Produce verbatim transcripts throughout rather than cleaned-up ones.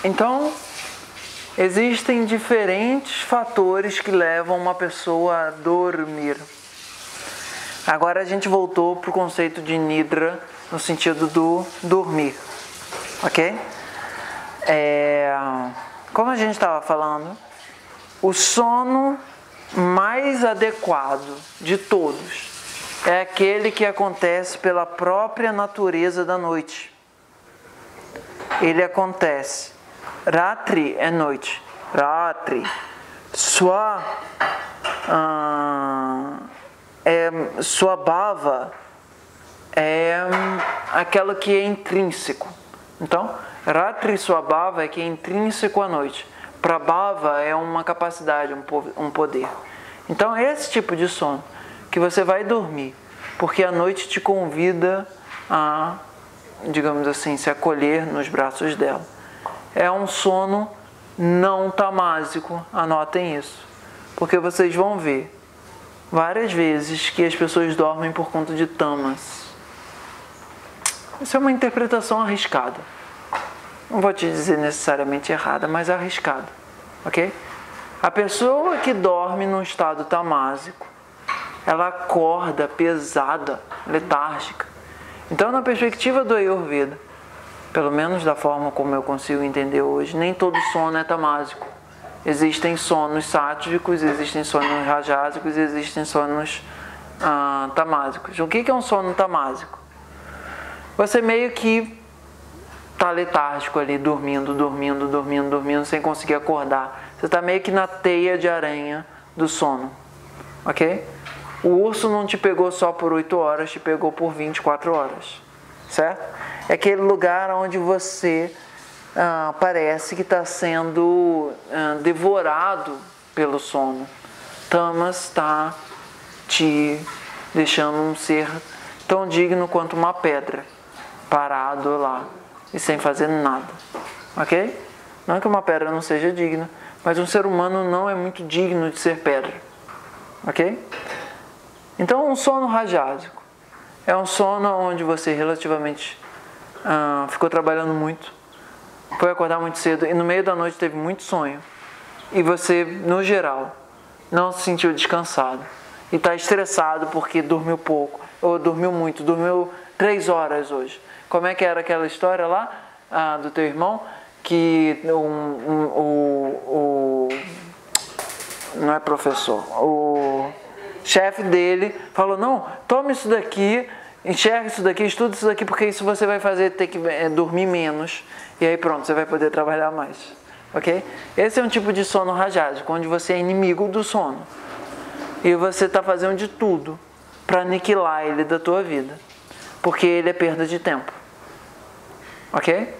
Então, existem diferentes fatores que levam uma pessoa a dormir. Agora a gente voltou para o conceito de Nidra, no sentido do dormir, ok? É, como a gente estava falando, o sono mais adequado de todos é aquele que acontece pela própria natureza da noite. Ele acontece. Ratri é noite. Ratri. Sua, ah, é, sua bhava é aquela que é intrínseco. Então, Ratri Swabhava é que é intrínseco à noite. Prabhava é uma capacidade, um poder. Então, é esse tipo de sono que você vai dormir, porque a noite te convida a, digamos assim, se acolher nos braços dela. É um sono não tamásico, anotem isso, porque vocês vão ver várias vezes que as pessoas dormem por conta de tamas. Isso é uma interpretação arriscada. Não vou te dizer necessariamente errada, mas arriscada, ok? A pessoa que dorme num estado tamásico, ela acorda pesada, letárgica. Então, na perspectiva do Ayurveda, pelo menos da forma como eu consigo entender hoje, nem todo sono é tamásico. Existem sonos sáttvicos, existem sonos rajásicos, existem sonos ah, tamásicos. O que é um sono tamásico? Você meio que está letárgico ali, dormindo, dormindo, dormindo, dormindo, sem conseguir acordar. Você está meio que na teia de aranha do sono, ok? O urso não te pegou só por oito horas, te pegou por vinte e quatro horas, certo? É aquele lugar onde você ah, parece que está sendo ah, devorado pelo sono. Tamas está te deixando um ser tão digno quanto uma pedra, parado lá e sem fazer nada, ok? Não que uma pedra não seja digna, mas um ser humano não é muito digno de ser pedra, ok? Então, um sono rajásico é um sono onde você relativamente ah, ficou trabalhando muito, foi acordar muito cedo e no meio da noite teve muito sonho e você, no geral, não se sentiu descansado e está estressado porque dormiu pouco ou dormiu muito, dormiu três horas hoje. Como é que era aquela história lá ah, do teu irmão? Que um, um, o, o não é professor, o chefe dele falou, não, tome isso daqui, enxerga isso daqui, estuda isso daqui, porque isso você vai fazer ter que é, dormir menos, e aí pronto, você vai poder trabalhar mais, ok? Esse é um tipo de sono rajásico, onde você é inimigo do sono, e você está fazendo de tudo para aniquilar ele da tua vida, porque ele é perda de tempo, ok?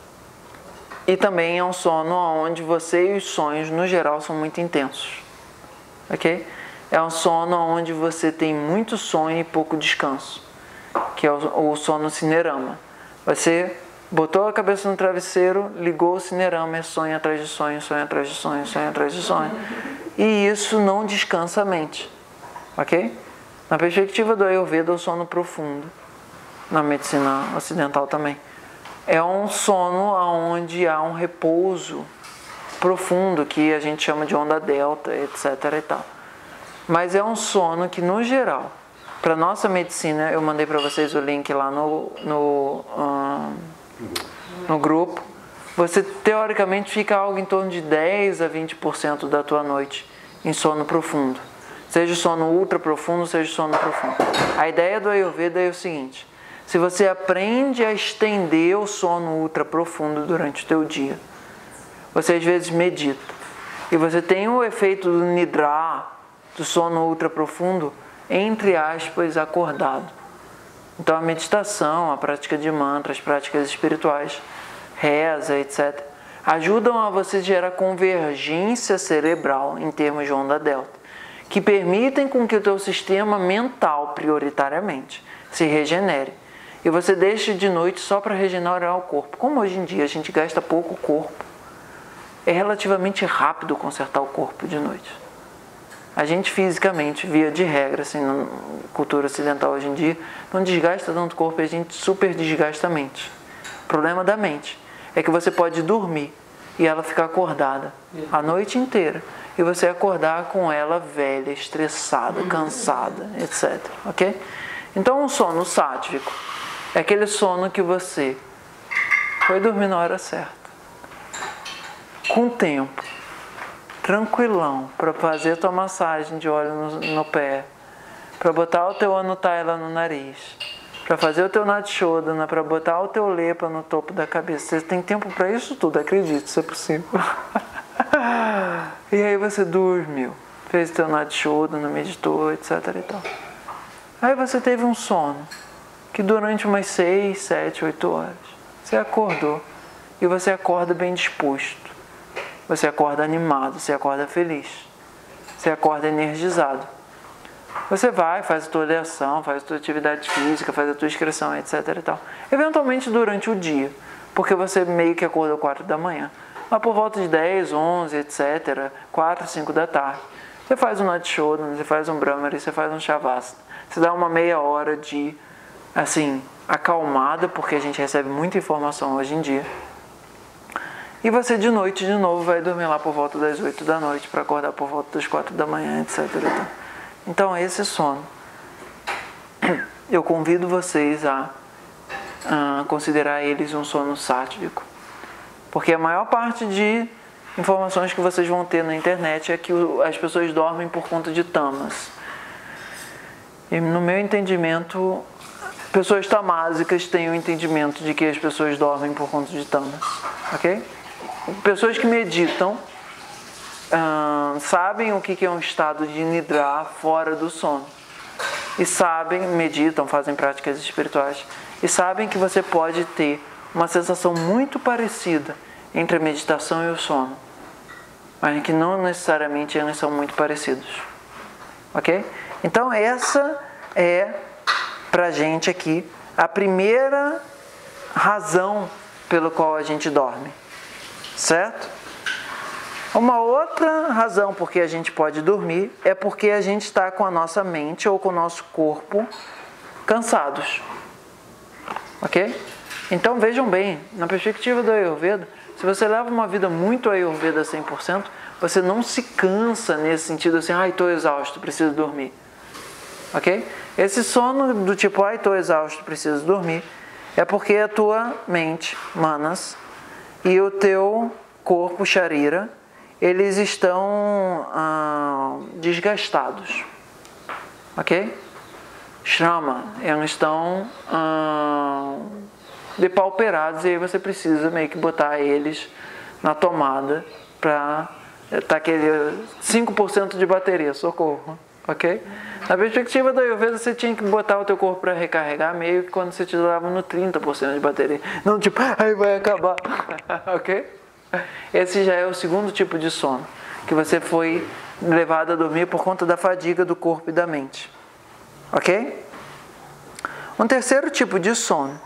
E também é um sono onde você e os sonhos, no geral, são muito intensos, ok? É um sono onde você tem muito sonho e pouco descanso, que é o, o sono cinerama. Você botou a cabeça no travesseiro, ligou o cinerama, é sonho atrás de sonho, sonho atrás de sonho, sonho atrás de sonho. E isso não descansa a mente, ok? Na perspectiva do Ayurveda, o sono profundo, na medicina ocidental também, é um sono onde há um repouso profundo, que a gente chama de onda delta, etc e tal. Mas é um sono que, no geral, para a nossa medicina, eu mandei para vocês o link lá no, no, um, no grupo, você teoricamente fica algo em torno de dez a vinte por cento da tua noite em sono profundo. Seja sono ultra profundo, seja sono profundo. A ideia do Ayurveda é o seguinte: se você aprende a estender o sono ultra profundo durante o teu dia, você às vezes medita, e você tem o efeito do Nidra, do sono ultra profundo, entre aspas, acordado. Então a meditação, a prática de mantras, práticas espirituais, reza, etcétera, ajudam a você gerar convergência cerebral em termos de onda delta, que permitem com que o teu sistema mental, prioritariamente, se regenere. E você deixa de noite só para regenerar o corpo. Como hoje em dia a gente gasta pouco corpo, é relativamente rápido consertar o corpo de noite. A gente fisicamente, via de regra, assim, na cultura ocidental hoje em dia, não desgasta tanto o corpo, a gente super desgasta a mente. O problema da mente é que você pode dormir e ela ficar acordada a noite inteira. E você acordar com ela velha, estressada, cansada, etcétera. Ok? Então, um sono sátivico é aquele sono que você foi dormir na hora certa, com tempo, tranquilão, para fazer a tua massagem de óleo no, no pé, para botar o teu Anutaila no nariz, para fazer o teu Natishodhana, para botar o teu Lepa no topo da cabeça. Você tem tempo para isso tudo, acredite, isso é possível. E aí você dormiu, fez o teu Natishodhana, meditou, etcétera e tal. Aí você teve um sono, que durante umas seis, sete, oito horas, você acordou, e você acorda bem disposto, você acorda animado, você acorda feliz, você acorda energizado. Você vai, faz a tua oração, faz a tua atividade física, faz a tua excreção, etcétera e tal. Eventualmente durante o dia, porque você meio que acordou quatro da manhã. Mas por volta de dez, onze, etcétera, quatro, cinco da tarde, você faz um Natishodhana, você faz um Brahmari, você faz um Shavasana. Você dá uma meia hora de, assim, acalmada, porque a gente recebe muita informação hoje em dia. E você de noite, de novo, vai dormir lá por volta das oito da noite, para acordar por volta das quatro da manhã, etcétera. Então, esse sono, eu convido vocês a, a considerar eles um sono sátivico. Porque a maior parte de informações que vocês vão ter na internet é que as pessoas dormem por conta de tamas. E no meu entendimento, pessoas tamásicas têm o entendimento de que as pessoas dormem por conta de tamas. Ok? Pessoas que meditam Uh, sabem o que é um estado de nidra fora do sono, e sabem, meditam, fazem práticas espirituais, e sabem que você pode ter uma sensação muito parecida entre a meditação e o sono, mas que não necessariamente eles são muito parecidos. Ok? Então essa é, pra gente aqui, a primeira razão pelo qual a gente dorme, certo? Uma outra razão por que a gente pode dormir é porque a gente está com a nossa mente ou com o nosso corpo cansados. Ok? Então vejam bem, na perspectiva do Ayurveda, se você leva uma vida muito Ayurveda cem por cento, você não se cansa nesse sentido assim, ai, estou exausto, preciso dormir. Ok? Esse sono do tipo, ai, estou exausto, preciso dormir, é porque a tua mente, manas, e o teu corpo, sharira, eles estão ah, desgastados, ok? Shrama, eles estão ah, depauperados, e aí você precisa meio que botar eles na tomada para estar aquele cinco por cento de bateria, socorro, ok? Na perspectiva da Ayurveda, você tinha que botar o teu corpo para recarregar meio que quando você te dava no trinta por cento de bateria, não tipo, aí vai acabar, ok? Esse já é o segundo tipo de sono, que você foi levado a dormir por conta da fadiga do corpo e da mente. Ok? Um terceiro tipo de sono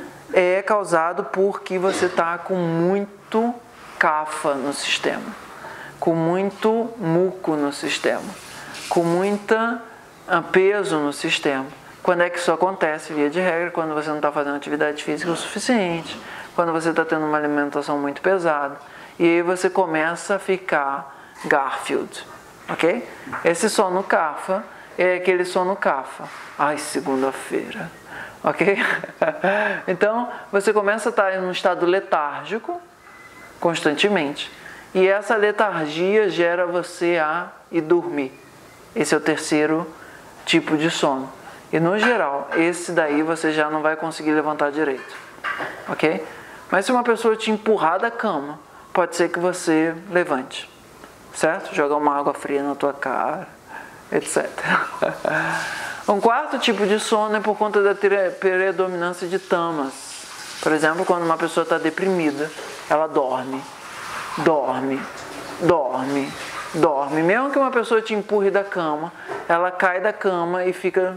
é causado porque você está com muito kapha no sistema, com muito muco no sistema, com muita peso no sistema. Quando é que isso acontece? Via de regra, quando você não está fazendo atividade física o suficiente, quando você está tendo uma alimentação muito pesada, e aí você começa a ficar Garfield, ok? Esse sono kapha é aquele sono kapha. Ai, segunda-feira, ok? Então, você começa a estar em um estado letárgico constantemente, e essa letargia gera você a ir dormir. Esse é o terceiro tipo de sono. E no geral, esse daí você já não vai conseguir levantar direito, ok? Mas se uma pessoa te empurrar da cama, pode ser que você levante, certo? Jogar uma água fria na tua cara, etcétera. Um quarto tipo de sono é por conta da predominância de tamas. Por exemplo, quando uma pessoa está deprimida, ela dorme, dorme, dorme, dorme. Mesmo que uma pessoa te empurre da cama, ela cai da cama e fica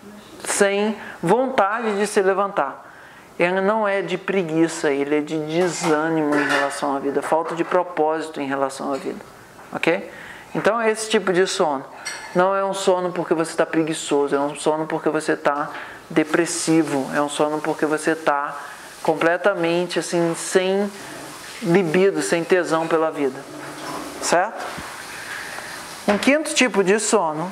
sem vontade de se levantar. Ele não é de preguiça, ele é de desânimo em relação à vida, falta de propósito em relação à vida, ok? Então esse tipo de sono não é um sono porque você está preguiçoso, é um sono porque você está depressivo, é um sono porque você está completamente assim, sem libido, sem tesão pela vida, certo? Um quinto tipo de sono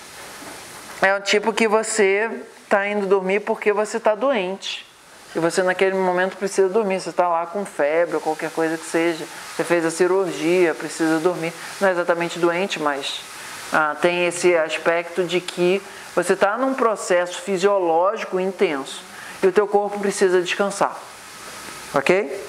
é o tipo que você está indo dormir porque você está doente. E você naquele momento precisa dormir. Você está lá com febre ou qualquer coisa que seja. Você fez a cirurgia, precisa dormir. Não é exatamente doente, mas ah, tem esse aspecto de que você está num processo fisiológico intenso. E o teu corpo precisa descansar. Ok?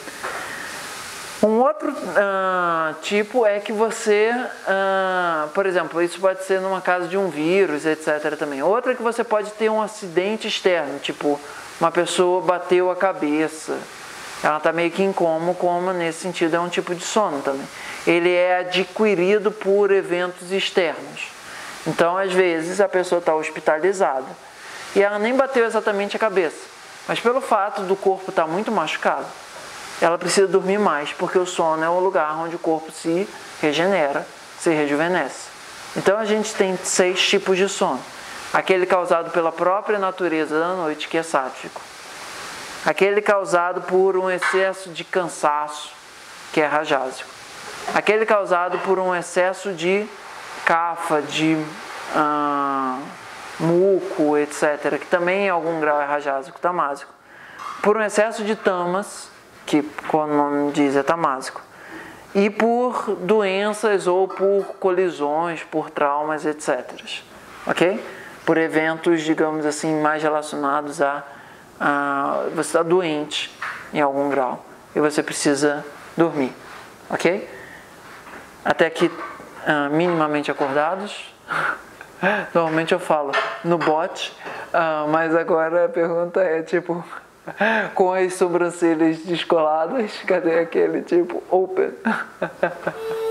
Um outro uh, tipo é que você, uh, por exemplo, isso pode ser numa casa de um vírus, etcétera também. Outra é que você pode ter um acidente externo, tipo, uma pessoa bateu a cabeça, ela está meio que em coma, coma nesse sentido é um tipo de sono também. Ele é adquirido por eventos externos. Então, às vezes, a pessoa está hospitalizada e ela nem bateu exatamente a cabeça, mas pelo fato do corpo estar muito machucado, ela precisa dormir mais, porque o sono é o lugar onde o corpo se regenera, se rejuvenesce. Então a gente tem seis tipos de sono. Aquele causado pela própria natureza da noite, que é sático. Aquele causado por um excesso de cansaço, que é rajásico. Aquele causado por um excesso de cafa, de ah, muco, etcétera, que também em algum grau é rajásico, tamásico. Por um excesso de tamas, que, como o nome diz, é tamásico, e por doenças ou por colisões, por traumas, etcétera. Ok? Por eventos, digamos assim, mais relacionados a, a você está doente em algum grau e você precisa dormir. Ok? Até aqui, uh, minimamente acordados. Normalmente eu falo no bote, uh, mas agora a pergunta é tipo... com as sobrancelhas descoladas, cadê aquele tipo open?